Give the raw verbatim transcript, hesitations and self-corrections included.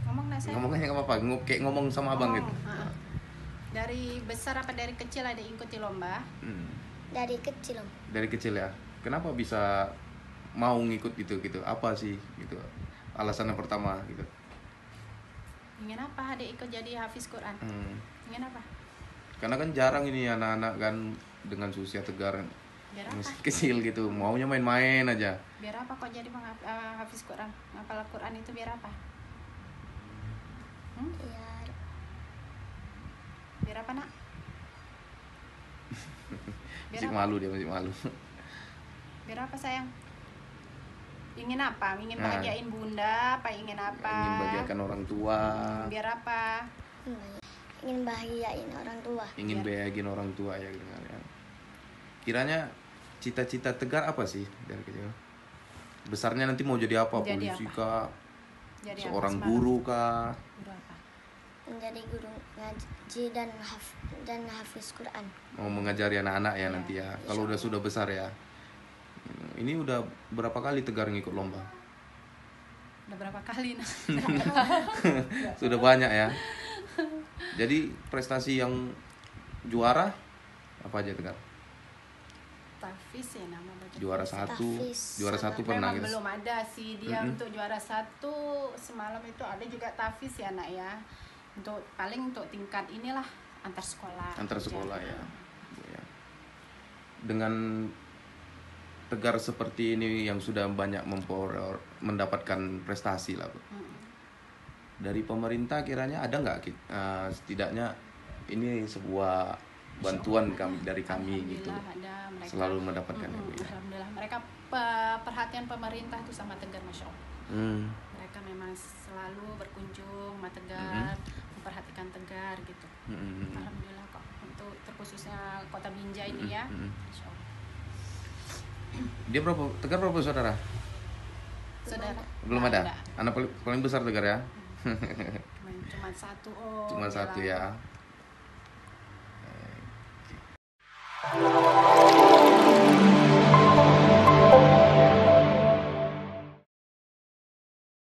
Ngomong nggak saya? Ngomongnya nggak apa-apa, Ng- kayak ngomong sama abang gitu. Uh, dari besar apa dari kecil ada ikuti lomba? Hmm. Dari kecil Om. Dari kecil ya. Kenapa bisa mau ngikut gitu gitu? Apa sih gitu? Alasannya pertama gitu. Ingin apa adik ikut jadi hafiz Quran? Hmm. Ingin apa? Karena kan jarang ini anak-anak kan dengan usia tegar Biar apa? masih kecil gitu, maunya main-main aja. Biar apa kok jadi menghaf- uh, hafiz Quran? Ngapal Quran itu biar apa? Hmm? Biar Biar apa nak? Biar Masih apa? malu dia, masih malu. Biar apa sayang? Ingin apa? Ingin Nah. bahagiain bunda? Apa ingin apa? Ingin bahagiakan orang tua, Biar apa? ingin bahagiain orang tua. ingin bahagiain orang tua ya gitu kan, ya. Kiranya cita-cita Tegar apa sih dari kecil? Besarnya nanti mau jadi apa? Jadi Polisi apa? kah? Jadi Seorang apa semalam? guru kah? Guru apa? Menjadi guru ngaji dan haf dan hafiz Quran. Mau mengajari anak-anak ya Iya, nanti ya. insya Kalau udah Allah. sudah besar ya. Ini udah berapa kali Tegar ngikut lomba? Udah berapa kali nah? Sudah banyak ya. Jadi prestasi yang juara apa aja Tegar? Tafiz ya nama baca. Juara satu, Tafiz. juara satu pernah Memang gitu. belum ada sih dia Mm-mm. untuk juara satu semalam itu ada juga Tafiz ya nak ya. Untuk paling untuk tingkat inilah antar sekolah. Antar sekolah aja. ya. Ya. Dengan Tegar seperti ini yang sudah banyak mempor mendapatkan prestasi lah, Bu. Mm. Dari pemerintah kiranya ada nggak Kit? Eh, setidaknya ini sebuah bantuan kami dari kami gitu. Alhamdulillah ada mereka. Selalu mendapatkan Mm-mm, itu ya. Alhamdulillah mereka pe- perhatian pemerintah itu sama Tegar Masya Allah. Hmm. Mereka memang selalu berkunjung sama Tegar, memperhatikan Tegar gitu. Hmm. Alhamdulillah kok untuk terkhususnya Kota Binjai ini ya. Mm-mm. Masya Allah. Dia berapa? Tegar berapa saudara? Saudara. Belum Nggak ada. Anak paling, paling besar Tegar ya. Cuma, cuma satu oh. Cuma satu ya.